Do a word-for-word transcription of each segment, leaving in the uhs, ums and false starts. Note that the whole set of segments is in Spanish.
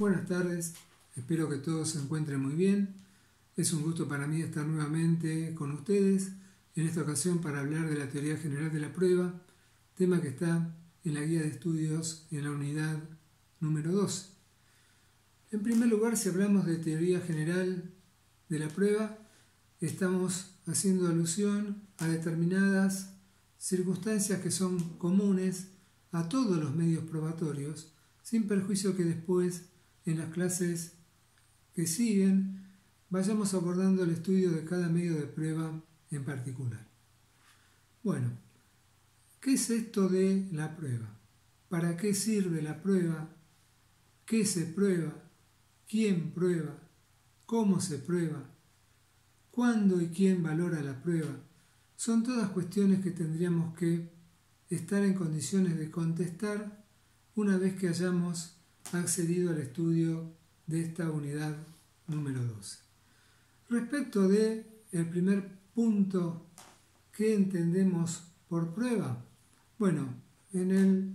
Buenas tardes, espero que todos se encuentren muy bien. Es un gusto para mí estar nuevamente con ustedes, en esta ocasión para hablar de la teoría general de la prueba, tema que está en la guía de estudios en la unidad número doce. En primer lugar, si hablamos de teoría general de la prueba, estamos haciendo alusión a determinadas circunstancias que son comunes a todos los medios probatorios, sin perjuicio que después, en las clases que siguen, vayamos abordando el estudio de cada medio de prueba en particular. Bueno, ¿qué es esto de la prueba? ¿Para qué sirve la prueba? ¿Qué se prueba? ¿Quién prueba? ¿Cómo se prueba? ¿Cuándo y quién valora la prueba? Son todas cuestiones que tendríamos que estar en condiciones de contestar una vez que hayamos accedido al estudio de esta unidad número doce. Respecto de el primer punto, ¿qué entendemos por prueba? Bueno, en el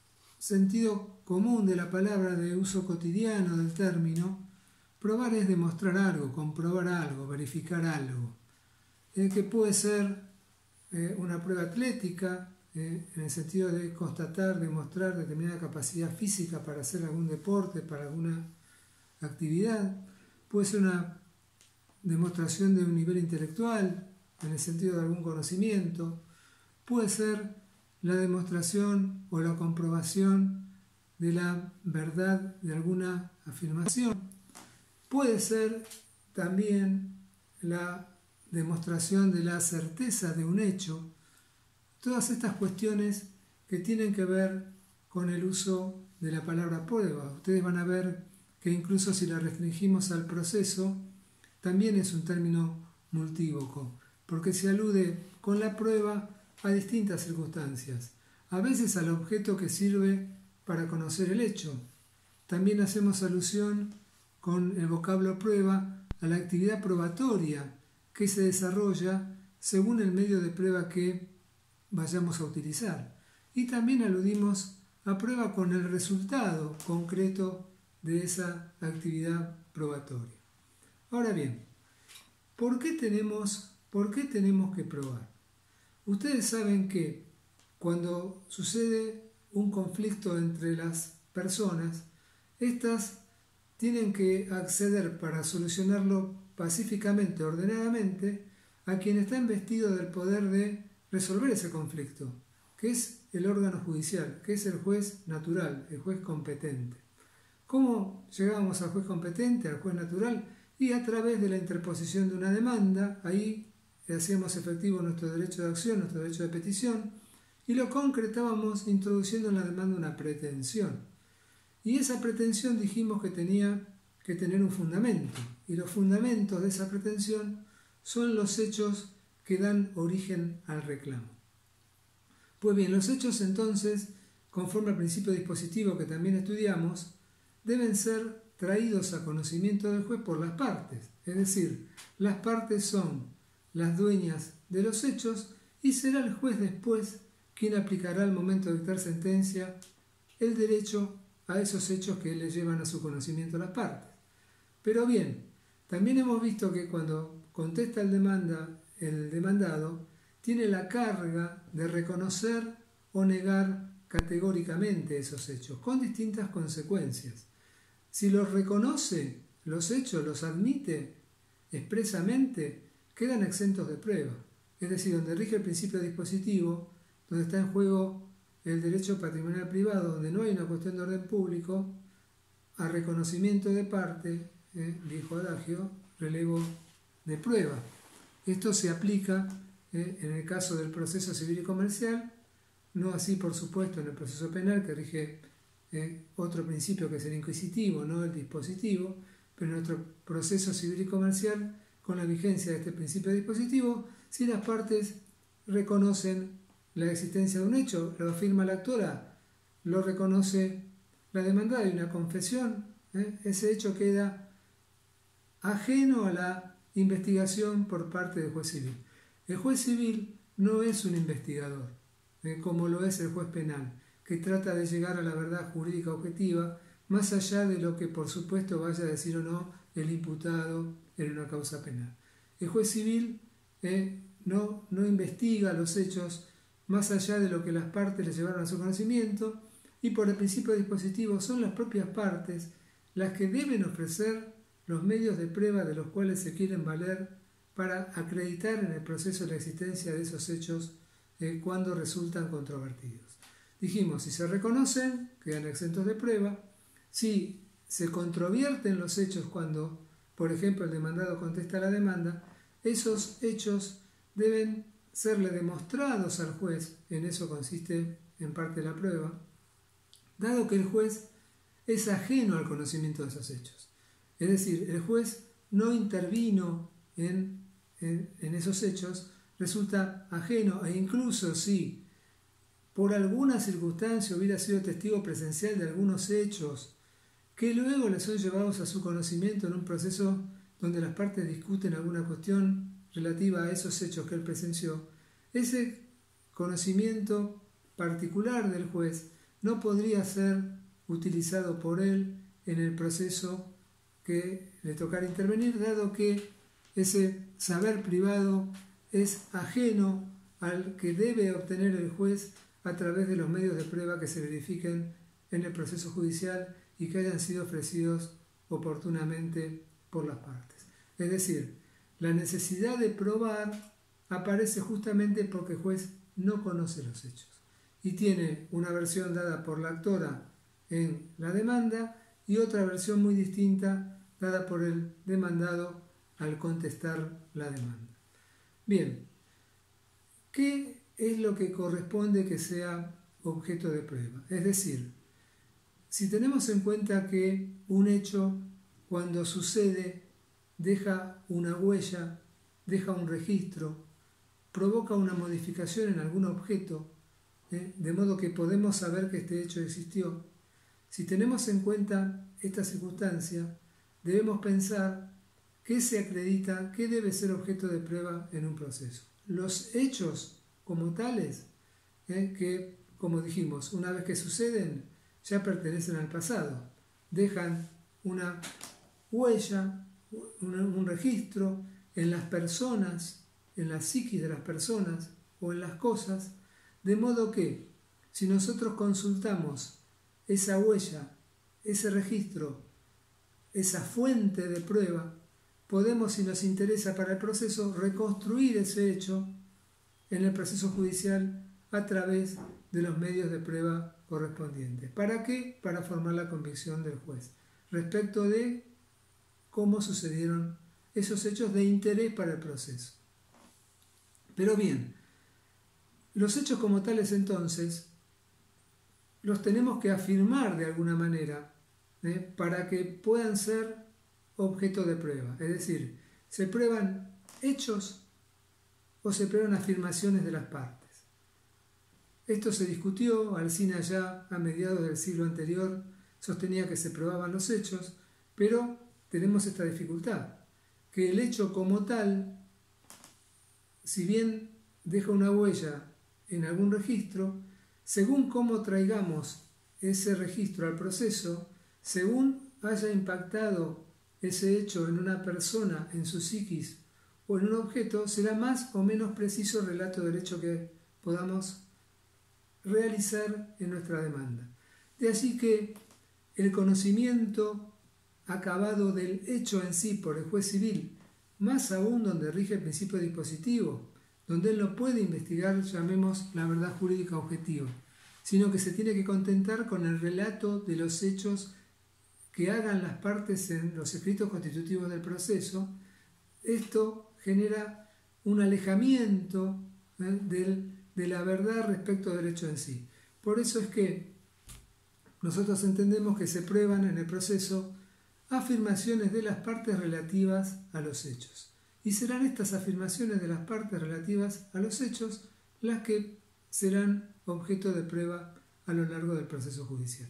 sentido común de la palabra, de uso cotidiano del término, probar es demostrar algo, comprobar algo, verificar algo, eh, que puede ser eh, una prueba atlética, eh, en el sentido de constatar, demostrar determinada capacidad física para hacer algún deporte, para alguna actividad, puede ser una demostración de un nivel intelectual, en el sentido de algún conocimiento, puede ser la demostración o la comprobación de la verdad de alguna afirmación, puede ser también la demostración de la certeza de un hecho. Todas estas cuestiones que tienen que ver con el uso de la palabra prueba. Ustedes van a ver que incluso si la restringimos al proceso, también es un término multívoco, porque se alude con la prueba a distintas circunstancias. A veces al objeto que sirve para conocer el hecho. También hacemos alusión con el vocablo prueba a la actividad probatoria que se desarrolla según el medio de prueba que vayamos a utilizar. Y también aludimos a prueba con el resultado concreto de esa actividad probatoria. Ahora bien, ¿por qué tenemos, por qué tenemos que probar? Ustedes saben que cuando sucede un conflicto entre las personas, estas tienen que acceder para solucionarlo pacíficamente, ordenadamente, a quien está investido del poder de resolver ese conflicto, que es el órgano judicial, que es el juez natural, el juez competente. ¿Cómo llegábamos al juez competente, al juez natural? Y a través de la interposición de una demanda, ahí hacíamos efectivo nuestro derecho de acción, nuestro derecho de petición, y lo concretábamos introduciendo en la demanda una pretensión. Y esa pretensión dijimos que tenía que tener un fundamento, y los fundamentos de esa pretensión son los hechos que dan origen al reclamo. Pues bien, los hechos entonces, conforme al principio dispositivo que también estudiamos, deben ser traídos a conocimiento del juez por las partes, es decir, las partes son las dueñas de los hechos y será el juez después quien aplicará al momento de dictar sentencia el derecho a esos hechos que le llevan a su conocimiento las partes. Pero bien, también hemos visto que cuando contesta el, demanda, el demandado, tiene la carga de reconocer o negar categóricamente esos hechos, con distintas consecuencias. Si los reconoce, los hechos, los admite expresamente, quedan exentos de prueba. Es decir, donde rige el principio dispositivo, donde está en juego el derecho patrimonial privado, donde no hay una cuestión de orden público, a reconocimiento de parte, eh, viejo adagio, relevo de prueba. Esto se aplica eh, en el caso del proceso civil y comercial, no así por supuesto en el proceso penal, que rige eh, otro principio que es el inquisitivo, no el dispositivo, pero en nuestro proceso civil y comercial, con la vigencia de este principio dispositivo, si las partes reconocen la existencia de un hecho, lo afirma la actora, lo reconoce la demandada y una confesión, ¿eh? ese hecho queda ajeno a la investigación por parte del juez civil. El juez civil no es un investigador, ¿eh? como lo es el juez penal, que trata de llegar a la verdad jurídica objetiva más allá de lo que por supuesto vaya a decir o no el imputado en una causa penal. El juez civil eh, no, no investiga los hechos más allá de lo que las partes le llevaron a su conocimiento, y por el principio dispositivo son las propias partes las que deben ofrecer los medios de prueba de los cuales se quieren valer para acreditar en el proceso la existencia de esos hechos eh, cuando resultan controvertidos. Dijimos, si se reconocen, quedan exentos de prueba. Si se controvierten los hechos cuando, por ejemplo, el demandado contesta la demanda, esos hechos deben serle demostrados al juez, en eso consiste en parte la prueba, dado que el juez es ajeno al conocimiento de esos hechos. Es decir, el juez no intervino en, en, en esos hechos, resulta ajeno, e incluso si por alguna circunstancia hubiera sido testigo presencial de algunos hechos que luego le son llevados a su conocimiento en un proceso donde las partes discuten alguna cuestión relativa a esos hechos que él presenció, ese conocimiento particular del juez no podría ser utilizado por él en el proceso que le tocara intervenir, dado que ese saber privado es ajeno al que debe obtener el juez a través de los medios de prueba que se verifiquen en el proceso judicial y que hayan sido ofrecidos oportunamente por las partes. Es decir, la necesidad de probar aparece justamente porque el juez no conoce los hechos y tiene una versión dada por la actora en la demanda y otra versión muy distinta dada por el demandado al contestar la demanda. Bien, ¿qué es lo que corresponde que sea objeto de prueba? Es decir, si tenemos en cuenta que un hecho, cuando sucede, deja una huella, deja un registro, provoca una modificación en algún objeto, ¿eh? de modo que podemos saber que este hecho existió. Si tenemos en cuenta esta circunstancia, debemos pensar qué se acredita, qué debe ser objeto de prueba en un proceso. Los hechos como tales, ¿eh? que, como dijimos, una vez que suceden, ya pertenecen al pasado, dejan una huella, un, un registro en las personas, en la psiquis de las personas o en las cosas, de modo que si nosotros consultamos esa huella, ese registro, esa fuente de prueba, podemos, si nos interesa para el proceso, reconstruir ese hecho en el proceso judicial a través de los medios de prueba correspondientes. ¿Para qué? Para formar la convicción del juez respecto de cómo sucedieron esos hechos de interés para el proceso. Pero bien, los hechos como tales entonces los tenemos que afirmar de alguna manera, ¿eh? para que puedan ser objeto de prueba. Es decir, ¿se prueban hechos o se prueban afirmaciones de las partes? Esto se discutió. Alsina ya a mediados del siglo anterior sostenía que se probaban los hechos, pero tenemos esta dificultad, que el hecho como tal, si bien deja una huella en algún registro, según cómo traigamos ese registro al proceso, según haya impactado ese hecho en una persona, en su psiquis o en un objeto, será más o menos preciso el relato del hecho que podamos realizar en nuestra demanda. De allí que el conocimiento acabado del hecho en sí por el juez civil, más aún donde rige el principio dispositivo, donde él no puede investigar, llamemos, la verdad jurídica objetiva, sino que se tiene que contentar con el relato de los hechos que hagan las partes en los escritos constitutivos del proceso. Esto genera un alejamiento ¿eh? del, de la verdad respecto del hecho en sí. Por eso es que nosotros entendemos que se prueban en el proceso afirmaciones de las partes relativas a los hechos. Y serán estas afirmaciones de las partes relativas a los hechos las que serán objeto de prueba a lo largo del proceso judicial.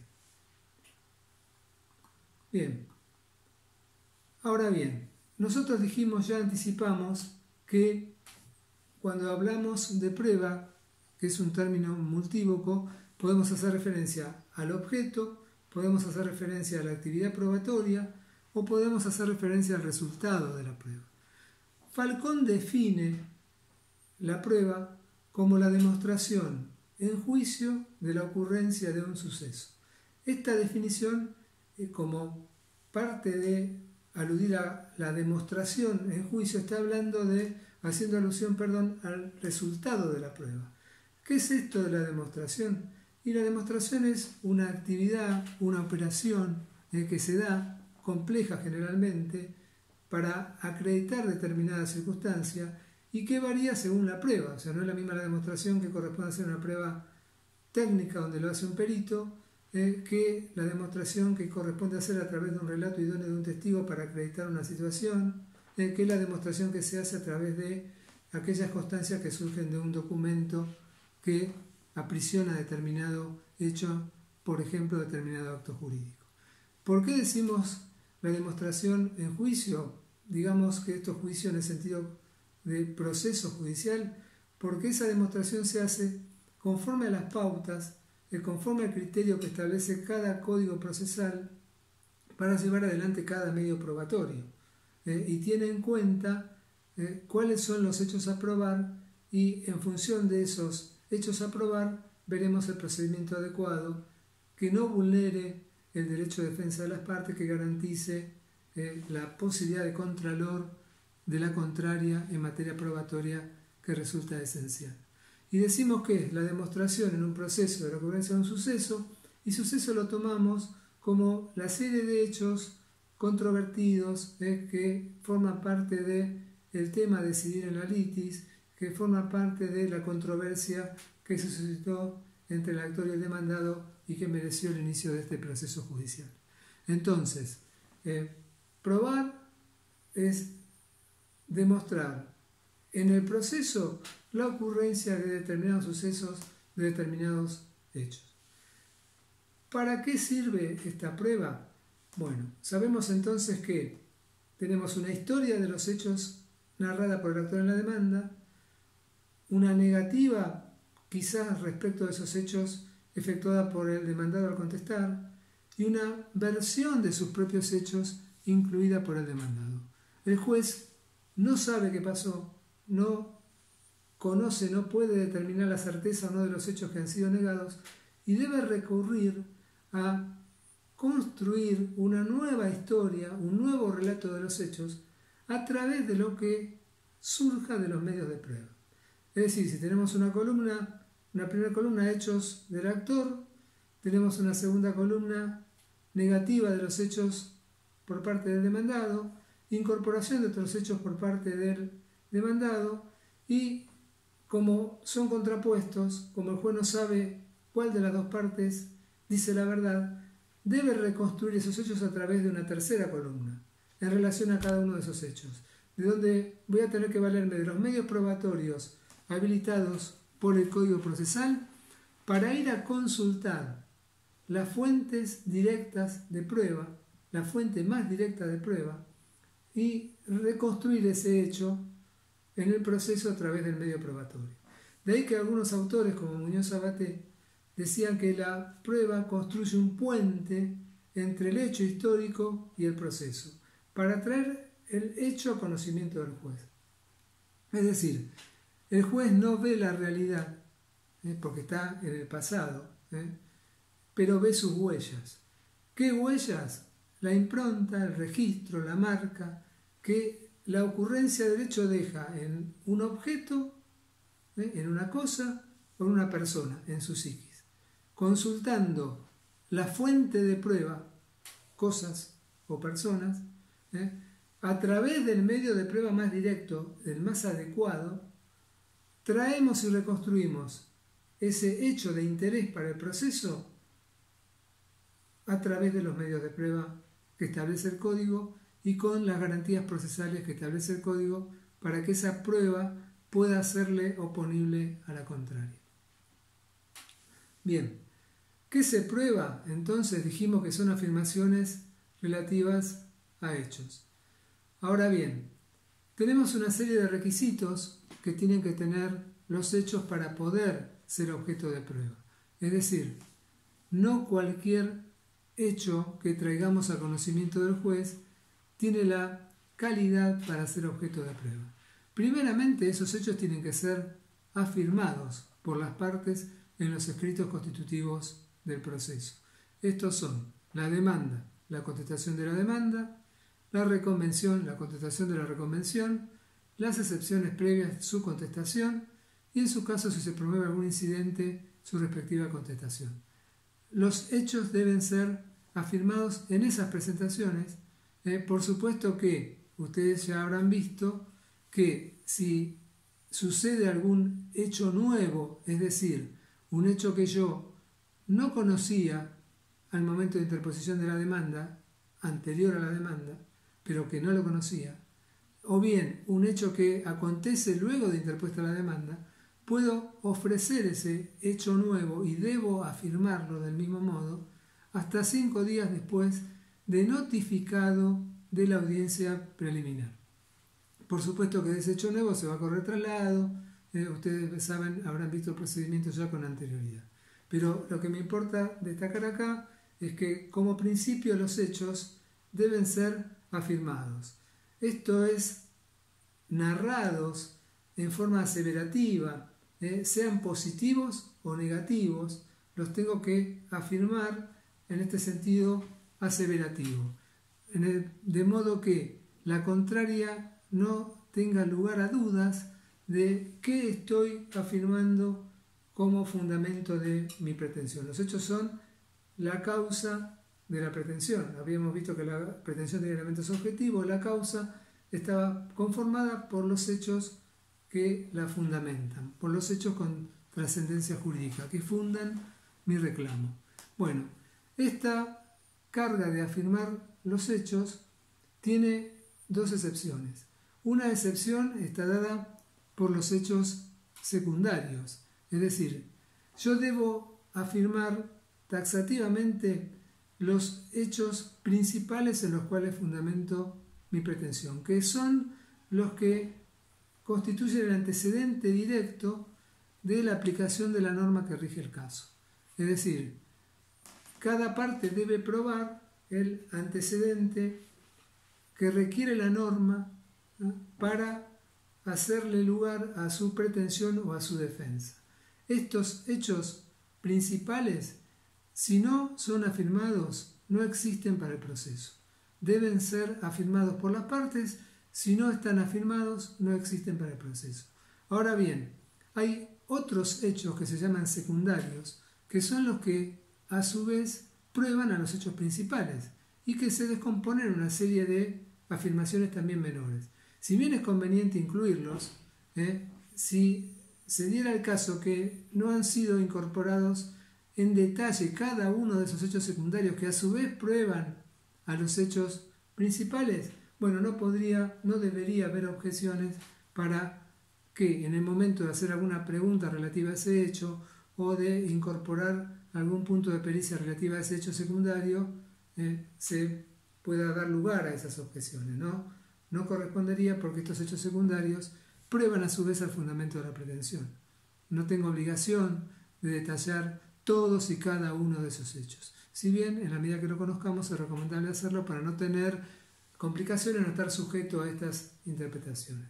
Bien, ahora bien, nosotros dijimos, ya anticipamos, que cuando hablamos de prueba, que es un término multívoco, podemos hacer referencia al objeto, podemos hacer referencia a la actividad probatoria o podemos hacer referencia al resultado de la prueba. Falcón define la prueba como la demostración en juicio de la ocurrencia de un suceso. Esta definición, eh, como parte de aludir a la demostración en juicio, está hablando de, haciendo alusión, perdón, al resultado de la prueba. ¿Qué es esto de la demostración? Y la demostración es una actividad, una operación eh, que se da, compleja generalmente, para acreditar determinada circunstancia y que varía según la prueba. O sea, no es la misma la demostración que corresponde a hacer una prueba técnica donde lo hace un perito eh, que la demostración que corresponde hacer a través de un relato idóneo de un testigo para acreditar una situación, eh, que es la demostración que se hace a través de aquellas constancias que surgen de un documento que aprisiona determinado hecho, por ejemplo, determinado acto jurídico. ¿Por qué decimos la demostración en juicio? Digamos que esto es juicio en el sentido de proceso judicial, porque esa demostración se hace conforme a las pautas, conforme al criterio que establece cada código procesal para llevar adelante cada medio probatorio, eh, y tiene en cuenta eh, cuáles son los hechos a probar, y en función de esos hechos a probar veremos el procedimiento adecuado que no vulnere el derecho de defensa de las partes, que garantice eh, la posibilidad de contralor de la contraria en materia probatoria, que resulta esencial. Y decimos que es la demostración en un proceso de la ocurrencia de un suceso, y suceso lo tomamos como la serie de hechos controvertidos eh, que forman parte del tema a decidir en la litis, que forma parte de la controversia que se suscitó entre el actor y el demandado y que mereció el inicio de este proceso judicial. Entonces, eh, probar es demostrar en el proceso la ocurrencia de determinados sucesos, de determinados hechos. ¿Para qué sirve esta prueba? Bueno, sabemos entonces que tenemos una historia de los hechos narrada por el actor en la demanda, una negativa quizás respecto de esos hechos efectuada por el demandado al contestar, y una versión de sus propios hechos incluida por el demandado. El juez no sabe qué pasó, no conoce, no puede determinar la certeza o no de los hechos que han sido negados, y debe recurrir a construir una nueva historia, un nuevo relato de los hechos a través de lo que surja de los medios de prueba. Es decir, si tenemos una columna, una primera columna, hechos del actor, tenemos una segunda columna negativa de los hechos por parte del demandado, incorporación de otros hechos por parte del demandado, y como son contrapuestos, como el juez no sabe cuál de las dos partes dice la verdad, debe reconstruir esos hechos a través de una tercera columna en relación a cada uno de esos hechos, de donde voy a tener que valerme de los medios probatorios habilitados por el Código Procesal para ir a consultar las fuentes directas de prueba, la fuente más directa de prueba, y reconstruir ese hecho en el proceso a través del medio probatorio. De ahí que algunos autores, como Muñoz Sabaté, decían que la prueba construye un puente entre el hecho histórico y el proceso, para traer el hecho a conocimiento del juez. Es decir, el juez no ve la realidad, ¿eh? porque está en el pasado, ¿eh? pero ve sus huellas. ¿Qué huellas? La impronta, el registro, la marca que la ocurrencia del hecho deja en un objeto, ¿eh? en una cosa o en una persona, en su psiquis. Consultando la fuente de prueba, cosas o personas, ¿eh? a través del medio de prueba más directo, el más adecuado, traemos y reconstruimos ese hecho de interés para el proceso a través de los medios de prueba que establece el código y con las garantías procesales que establece el código para que esa prueba pueda serle oponible a la contraria. Bien, ¿qué se prueba? Entonces dijimos que son afirmaciones relativas a hechos. Ahora bien, tenemos una serie de requisitos que tienen que tener los hechos para poder ser objeto de prueba. Es decir, no cualquier hecho que traigamos a conocimiento del juez tiene la calidad para ser objeto de prueba. Primeramente, esos hechos tienen que ser afirmados por las partes en los escritos constitutivos del proceso. Estos son la demanda, la contestación de la demanda, la reconvención, la contestación de la reconvención, las excepciones previas, su contestación y en su caso, si se promueve algún incidente, su respectiva contestación. Los hechos deben ser afirmados en esas presentaciones. Eh, por supuesto que ustedes ya habrán visto que si sucede algún hecho nuevo, es decir, un hecho que yo no conocía al momento de interposición de la demanda, anterior a la demanda, pero que no lo conocía, o bien un hecho que acontece luego de interpuesta la demanda, puedo ofrecer ese hecho nuevo y debo afirmarlo del mismo modo hasta cinco días después de notificado de la audiencia preliminar. Por supuesto que de ese hecho nuevo se va a correr traslado, eh, ustedes saben, habrán visto el procedimiento ya con anterioridad. Pero lo que me importa destacar acá es que como principio los hechos deben ser afirmados. Esto es, narrados en forma aseverativa, eh, sean positivos o negativos, los tengo que afirmar en este sentido aseverativo, en el, de modo que la contraria no tenga lugar a dudas de qué estoy afirmando como fundamento de mi pretensión. Los hechos son la causa de la pretensión. Habíamos visto que la pretensión tenía elementos objetivos, la causa estaba conformada por los hechos que la fundamentan, por los hechos con trascendencia jurídica, que fundan mi reclamo. Bueno, esta carga de afirmar los hechos tiene dos excepciones. Una excepción está dada por los hechos secundarios, es decir, yo debo afirmar taxativamente los hechos principales en los cuales fundamento mi pretensión, que son los que constituyen el antecedente directo de la aplicación de la norma que rige el caso. Es decir, cada parte debe probar el antecedente que requiere la norma, ¿no?, para hacerle lugar a su pretensión o a su defensa. Estos hechos principales, si no son afirmados, no existen para el proceso. Deben ser afirmados por las partes. Si no están afirmados, no existen para el proceso. Ahora bien, hay otros hechos que se llaman secundarios, que son los que a su vez prueban a los hechos principales y que se descomponen en una serie de afirmaciones también menores. Si bien es conveniente incluirlos, eh, si se diera el caso que no han sido incorporados en detalle cada uno de esos hechos secundarios que a su vez prueban a los hechos principales, bueno, no podría, no debería haber objeciones para que en el momento de hacer alguna pregunta relativa a ese hecho o de incorporar algún punto de pericia relativa a ese hecho secundario, eh, se pueda dar lugar a esas objeciones, ¿no? No correspondería porque estos hechos secundarios prueban a su vez al fundamento de la pretensión. No tengo obligación de detallar todos y cada uno de esos hechos. Si bien, en la medida que lo conozcamos, es recomendable hacerlo para no tener complicaciones, no estar sujeto a estas interpretaciones.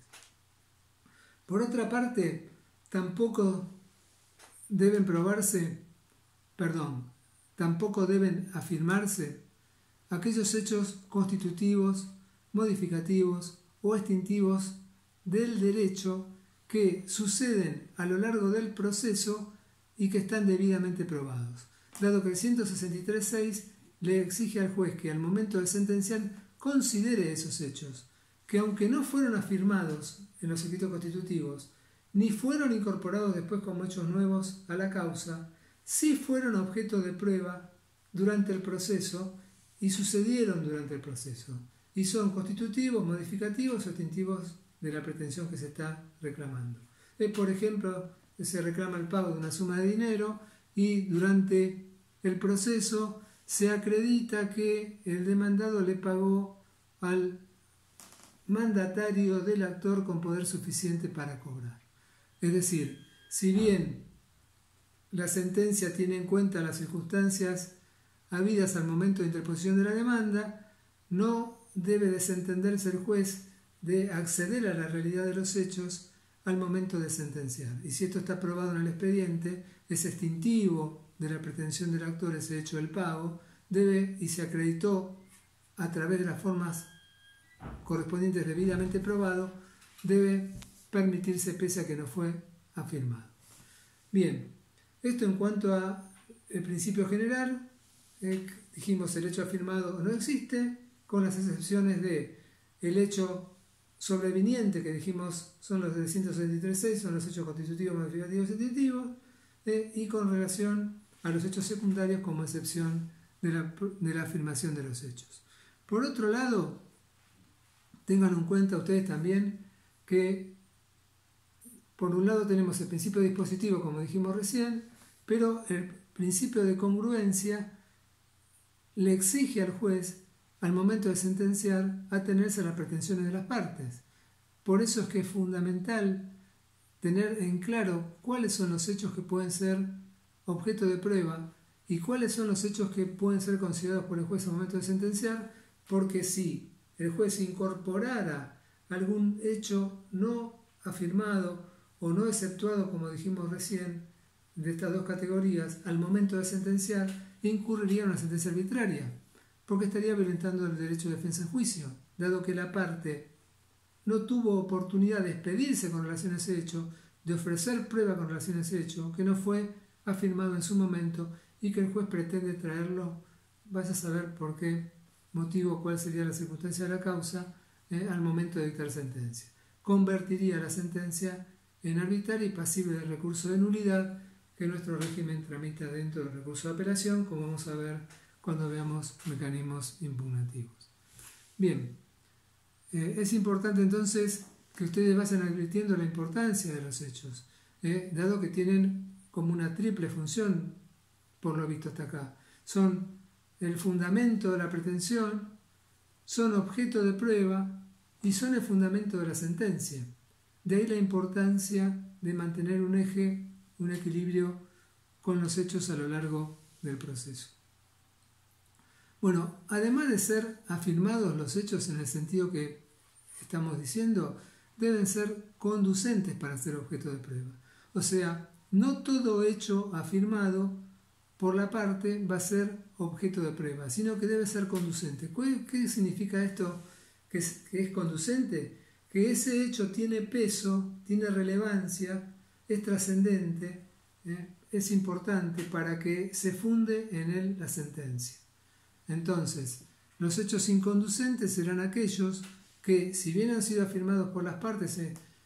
Por otra parte, tampoco deben probarse, perdón, tampoco deben afirmarse aquellos hechos constitutivos, modificativos o extintivos del derecho que suceden a lo largo del proceso y que están debidamente probados, dado que el ciento sesenta y tres punto seis le exige al juez que al momento de sentenciar considere esos hechos, que aunque no fueron afirmados en los escritos constitutivos, ni fueron incorporados después como hechos nuevos a la causa, sí fueron objeto de prueba durante el proceso y sucedieron durante el proceso, y son constitutivos, modificativos o extintivos de la pretensión que se está reclamando. Eh, por ejemplo, se reclama el pago de una suma de dinero y durante el proceso se acredita que el demandado le pagó al mandatario del actor con poder suficiente para cobrar. Es decir, si bien la sentencia tiene en cuenta las circunstancias habidas al momento de interposición de la demanda, no debe desentenderse el juez de acceder a la realidad de los hechos al momento de sentenciar. Y si esto está probado en el expediente, es extintivo de la pretensión del actor ese hecho del pago, debe, y se acreditó a través de las formas correspondientes debidamente probado, debe permitirse pese a que no fue afirmado. Bien, esto en cuanto a el principio general, eh, dijimos el hecho afirmado no existe, con las excepciones de el hecho sobreviniente, que dijimos son los de ciento setenta y tres punto seis, son los hechos constitutivos, modificativos y extintivos, eh, y con relación a los hechos secundarios como excepción de la, de la afirmación de los hechos. Por otro lado, tengan en cuenta ustedes también que por un lado tenemos el principio dispositivo, como dijimos recién, pero el principio de congruencia le exige al juez, al momento de sentenciar, atenerse a las pretensiones de las partes. Por eso es que es fundamental tener en claro cuáles son los hechos que pueden ser objeto de prueba y cuáles son los hechos que pueden ser considerados por el juez al momento de sentenciar, porque si el juez incorporara algún hecho no afirmado o no exceptuado, como dijimos recién, de estas dos categorías, al momento de sentenciar, incurriría en una sentencia arbitraria, porque estaría violentando el derecho de defensa en juicio, dado que la parte no tuvo oportunidad de expedirse con relación a ese hecho, de ofrecer prueba con relación a ese hecho, que no fue afirmado en su momento y que el juez pretende traerlo, vaya a saber por qué motivo, cuál sería la circunstancia de la causa, eh, al momento de dictar sentencia. Convertiría la sentencia en arbitraria y pasible de recurso de nulidad, que nuestro régimen tramita dentro del recurso de apelación, como vamos a ver cuando veamos mecanismos impugnativos. Bien, eh, es importante entonces que ustedes vayan advirtiendo la importancia de los hechos, eh, dado que tienen como una triple función, por lo visto hasta acá. Son el fundamento de la pretensión, son objeto de prueba y son el fundamento de la sentencia. De ahí la importancia de mantener un eje, un equilibrio con los hechos a lo largo del proceso. Bueno, además de ser afirmados los hechos en el sentido que estamos diciendo, deben ser conducentes para ser objeto de prueba. O sea, no todo hecho afirmado por la parte va a ser objeto de prueba, sino que debe ser conducente. ¿Qué significa esto que es, que es conducente? Que ese hecho tiene peso, tiene relevancia, es trascendente, ¿eh? es importante para que se funde en él la sentencia. Entonces, los hechos inconducentes serán aquellos que, si bien han sido afirmados por las partes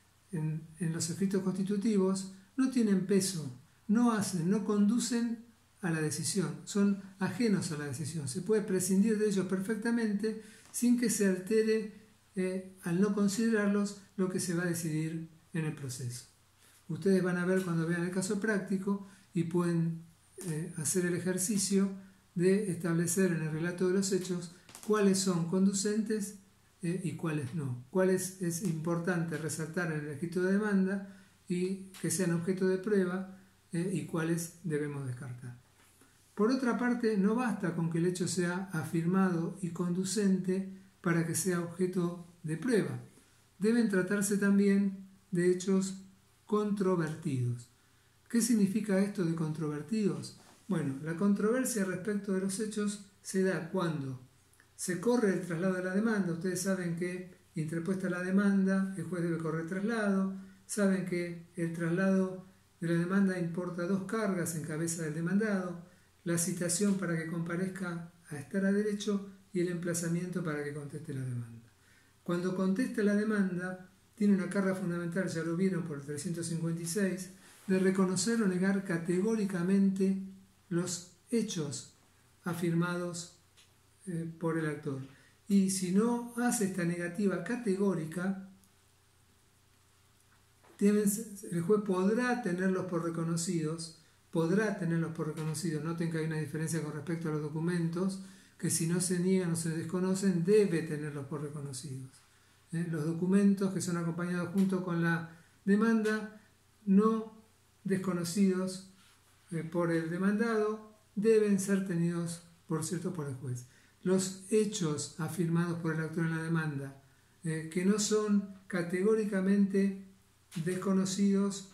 en, en los escritos constitutivos, no tienen peso, no hacen, no conducen a la decisión, son ajenos a la decisión. Se puede prescindir de ellos perfectamente sin que se altere, eh, al no considerarlos, lo que se va a decidir en el proceso. Ustedes van a ver cuando vean el caso práctico y pueden eh, hacer el ejercicio de establecer en el relato de los hechos cuáles son conducentes eh, y cuáles no. Cuáles es importante resaltar en el escrito de demanda y que sean objeto de prueba eh, y cuáles debemos descartar. Por otra parte, no basta con que el hecho sea afirmado y conducente para que sea objeto de prueba. Deben tratarse también de hechos controvertidos. ¿Qué significa esto de controvertidos? Bueno, la controversia respecto de los hechos se da cuando se corre el traslado de la demanda. Ustedes saben que, interpuesta la demanda, el juez debe correr el traslado. Saben que el traslado de la demanda importa dos cargas en cabeza del demandado: la citación para que comparezca a estar a derecho y el emplazamiento para que conteste la demanda. Cuando contesta la demanda, tiene una carga fundamental, ya lo vieron por el trescientos cincuenta y seis, de reconocer o negar categóricamente los hechos afirmados eh, por el actor. Y si no hace esta negativa categórica, tienen, el juez podrá tenerlos por reconocidos, podrá tenerlos por reconocidos. Noten que hay una diferencia con respecto a los documentos, que si no se niegan o se desconocen, debe tenerlos por reconocidos. ¿Eh? Los documentos que son acompañados junto con la demanda, no desconocidos eh, por el demandado, deben ser tenidos por cierto por el juez. Los hechos afirmados por el actor en la demanda, eh, que no son categóricamente desconocidos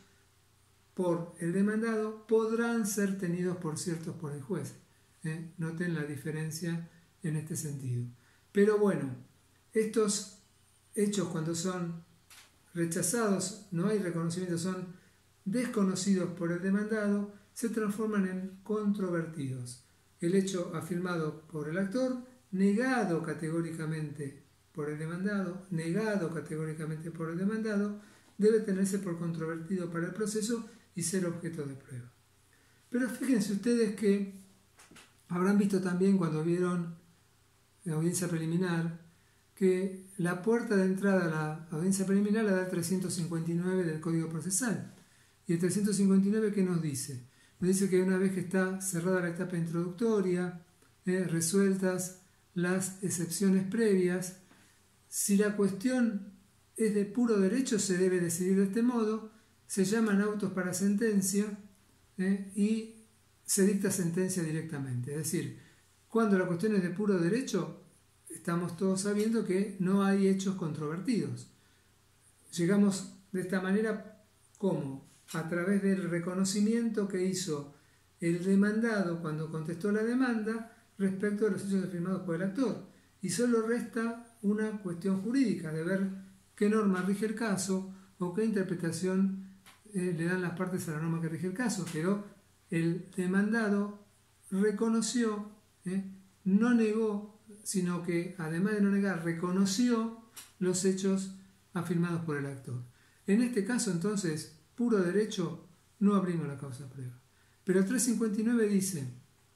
por el demandado, podrán ser tenidos por ciertos por el juez. Eh, noten la diferencia en este sentido. Pero bueno, estos hechos cuando son rechazados, no hay reconocimiento, son desconocidos por el demandado, se transforman en controvertidos. El hecho afirmado por el actor, negado categóricamente por el demandado, negado categóricamente por el demandado, debe tenerse por controvertido para el proceso y ser objeto de prueba. Pero fíjense ustedes que habrán visto también cuando vieron la audiencia preliminar que la puerta de entrada a la audiencia preliminar la da el trescientos cincuenta y nueve del Código Procesal. ¿Y el trescientos cincuenta y nueve qué nos dice? Nos dice que una vez que está cerrada la etapa introductoria, eh, resueltas las excepciones previas, si la cuestión es de puro derecho se debe decidir de este modo, se llaman autos para sentencia eh, y se dicta sentencia directamente. Es decir, cuando la cuestión es de puro derecho, estamos todos sabiendo que no hay hechos controvertidos. Llegamos de esta manera, ¿cómo? A través del reconocimiento que hizo el demandado cuando contestó la demanda respecto a los hechos afirmados por el actor. Y solo resta una cuestión jurídica de ver qué norma rige el caso o qué interpretación eh, le dan las partes a la norma que rige el caso. Pero el demandado reconoció, eh, no negó, sino que además de no negar, reconoció los hechos afirmados por el actor. En este caso, entonces, puro derecho, no abrimos la causa prueba. Pero el trescientos cincuenta y nueve dice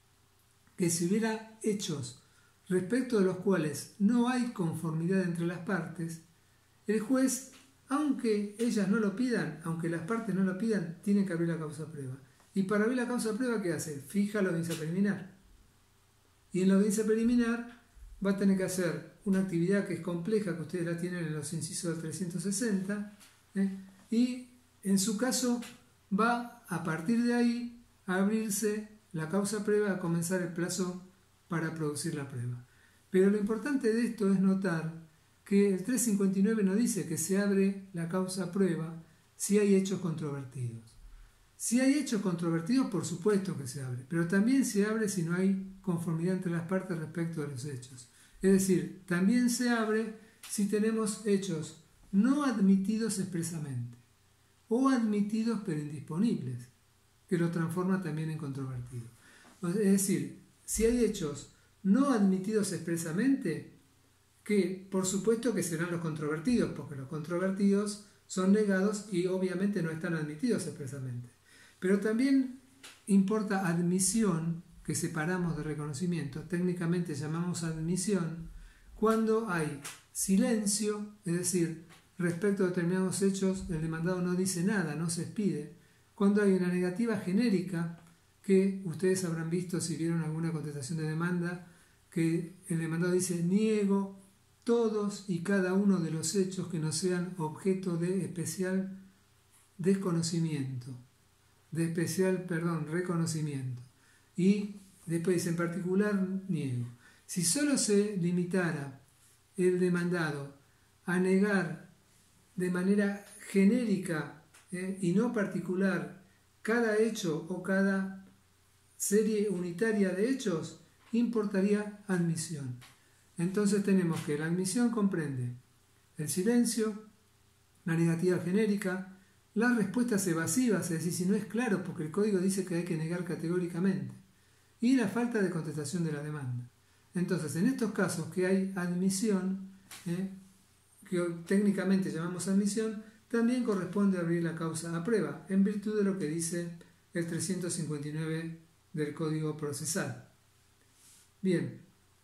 que si hubiera hechos respecto de los cuales no hay conformidad entre las partes, el juez, aunque ellas no lo pidan, aunque las partes no lo pidan, tiene que abrir la causa prueba. Y para abrir la causa prueba, ¿qué hace? Fija la audiencia preliminar. Y en la audiencia preliminar va a tener que hacer una actividad que es compleja, que ustedes la tienen en los incisos del trescientos sesenta, ¿eh? y en su caso va a partir de ahí a abrirse la causa prueba, a comenzar el plazo para producir la prueba. Pero lo importante de esto es notar que el trescientos cincuenta y nueve no dice que se abre la causa prueba si hay hechos controvertidos. Si hay hechos controvertidos, por supuesto que se abre, pero también se abre si no hay conformidad entre las partes respecto de los hechos. Es decir, también se abre si tenemos hechos no admitidos expresamente o admitidos pero indisponibles, que lo transforma también en controvertido. Es decir, si hay hechos no admitidos expresamente, que por supuesto que serán los controvertidos, porque los controvertidos son negados y obviamente no están admitidos expresamente. Pero también importa admisión, que separamos de reconocimiento, técnicamente llamamos admisión, cuando hay silencio, es decir, respecto a determinados hechos el demandado no dice nada, no se expide. Cuando hay una negativa genérica, que ustedes habrán visto si vieron alguna contestación de demanda, que el demandado dice niego todos y cada uno de los hechos que no sean objeto de especial desconocimiento, de especial, perdón, reconocimiento. Y después dice en particular niego. Si solo se limitara el demandado a negar de manera genérica eh, y no particular cada hecho o cada serie unitaria de hechos, importaría admisión. Entonces tenemos que la admisión comprende el silencio, la negativa genérica, las respuestas evasivas, es decir, si no es claro, porque el código dice que hay que negar categóricamente, y la falta de contestación de la demanda. Entonces, en estos casos que hay admisión, eh, que técnicamente llamamos admisión, también corresponde abrir la causa a prueba, en virtud de lo que dice el trescientos cincuenta y nueve del Código Procesal. Bien.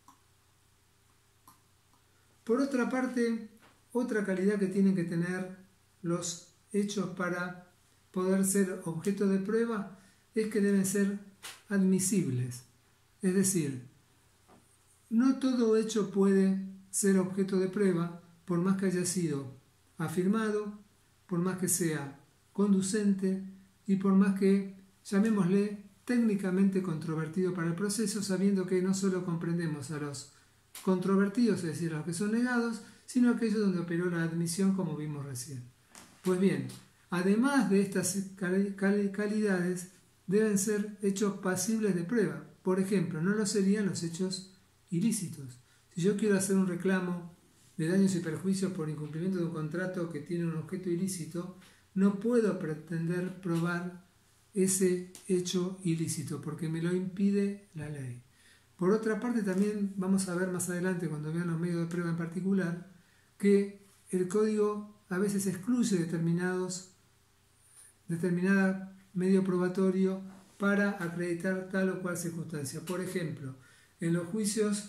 Por otra parte, otra calidad que tienen que tener los hechos para poder ser objeto de prueba es que deben ser admisibles. Es decir, no todo hecho puede ser objeto de prueba, por más que haya sido afirmado, por más que sea conducente y por más que, llamémosle, técnicamente controvertido para el proceso, sabiendo que no solo comprendemos a los controvertidos, es decir, a los que son negados, sino aquellos donde operó la admisión, como vimos recién. Pues bien, además de estas calidades, deben ser hechos pasibles de prueba. Por ejemplo, no lo serían los hechos ilícitos. Si yo quiero hacer un reclamo de daños y perjuicios por incumplimiento de un contrato que tiene un objeto ilícito, no puedo pretender probar ese hecho ilícito porque me lo impide la ley. Por otra parte, también vamos a ver más adelante, cuando vean los medios de prueba en particular, que el código a veces excluye determinados, determinada medio probatorio para acreditar tal o cual circunstancia. Por ejemplo, en los juicios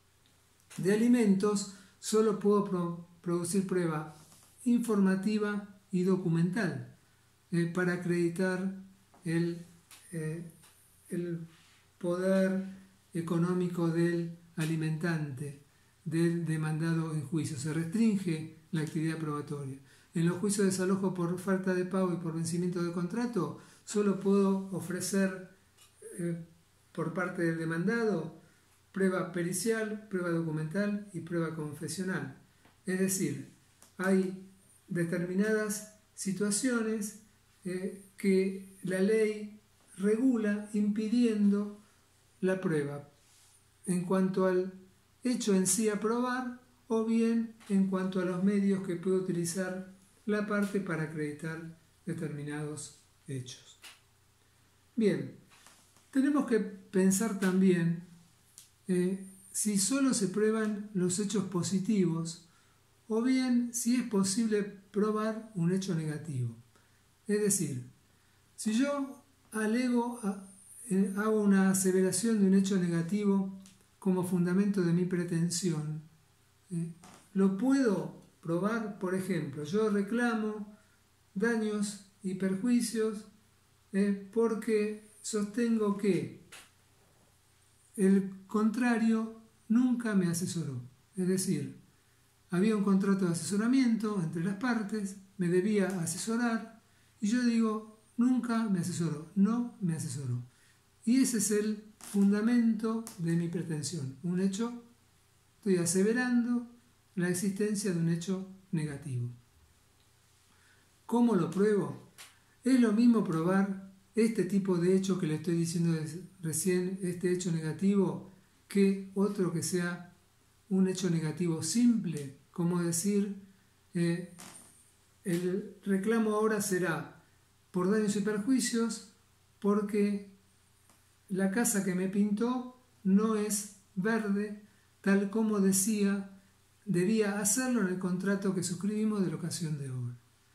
de alimentos solo puedo pro producir prueba informativa y documental eh, para acreditar el, eh, el poder económico del alimentante, del demandado en juicio. Se restringe la actividad probatoria. En los juicios de desalojo por falta de pago y por vencimiento de contrato, solo puedo ofrecer eh, por parte del demandado prueba pericial, prueba documental y prueba confesional. Es decir, hay determinadas situaciones eh, que la ley regula impidiendo la prueba en cuanto al hecho en sí a probar o bien en cuanto a los medios que puede utilizar la parte para acreditar determinados hechos. Bien, tenemos que pensar también eh, si solo se prueban los hechos positivos o bien si es posible probar un hecho negativo. Es decir, si yo alego, a, eh, hago una aseveración de un hecho negativo como fundamento de mi pretensión, eh, lo puedo probar. Por ejemplo, yo reclamo daños y perjuicios eh, porque sostengo que el contrario nunca me asesoró. Es decir, había un contrato de asesoramiento entre las partes, me debía asesorar y yo digo, nunca me asesoró, no me asesoró. Y ese es el fundamento de mi pretensión. Un hecho, estoy aseverando la existencia de un hecho negativo. ¿Cómo lo pruebo? Es lo mismo probar este tipo de hecho que le estoy diciendo recién, este hecho negativo, que otro que sea un hecho negativo simple, como decir, eh, el reclamo ahora será por daños y perjuicios porque la casa que me pintó no es verde tal como decía, debía hacerlo en el contrato que suscribimos de locación de obra.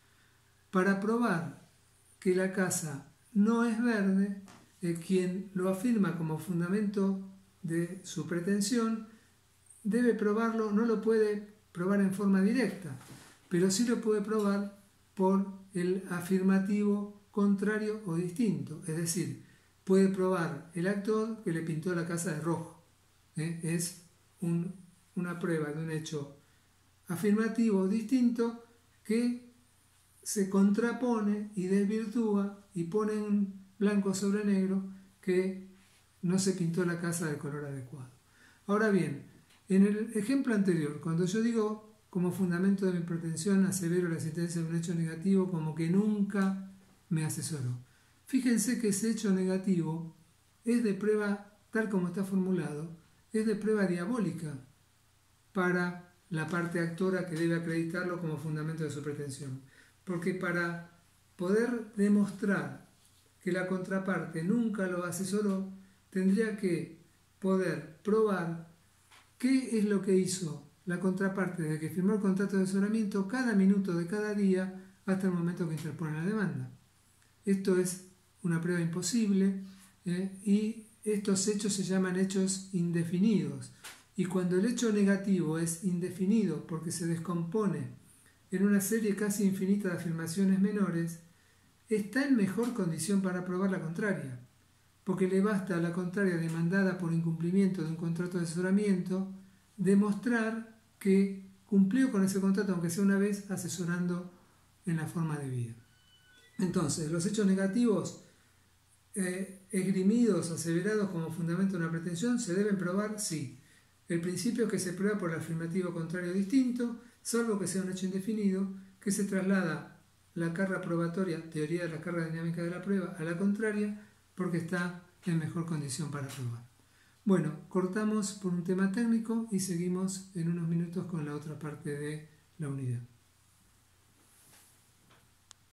Para probar que la casa no es verde, eh, quien lo afirma como fundamento de su pretensión debe probarlo, no lo puede probar en forma directa, pero sí lo puede probar por el afirmativo contrario o distinto, es decir, puede probar el actor que le pintó la casa de rojo. ¿eh? Es un, una prueba de un hecho afirmativo distinto que se contrapone y desvirtúa y pone en blanco sobre negro que no se pintó la casa de color adecuado. Ahora bien, en el ejemplo anterior, cuando yo digo como fundamento de mi pretensión asevero la existencia de un hecho negativo como que nunca me asesoró. Fíjense que ese hecho negativo es de prueba, tal como está formulado, es de prueba diabólica para la parte actora que debe acreditarlo como fundamento de su pretensión. Porque para poder demostrar que la contraparte nunca lo asesoró, tendría que poder probar qué es lo que hizo la contraparte desde que firmó el contrato de asesoramiento cada minuto de cada día hasta el momento que interpone la demanda. Esto es una prueba imposible eh, y estos hechos se llaman hechos indefinidos. Y cuando el hecho negativo es indefinido porque se descompone en una serie casi infinita de afirmaciones menores, está en mejor condición para probar la contraria, porque le basta a la contraria demandada por incumplimiento de un contrato de asesoramiento demostrar que cumplió con ese contrato, aunque sea una vez, asesorando en la forma debida. Entonces, los hechos negativos eh, esgrimidos, aseverados como fundamento de una pretensión, ¿se deben probar? Sí. El principio es que se prueba por el afirmativo contrario distinto, salvo que sea un hecho indefinido, que se traslada la carga probatoria, teoría de la carga dinámica de la prueba, a la contraria, porque está en mejor condición para probar. Bueno, cortamos por un tema técnico y seguimos en unos minutos con la otra parte de la unidad.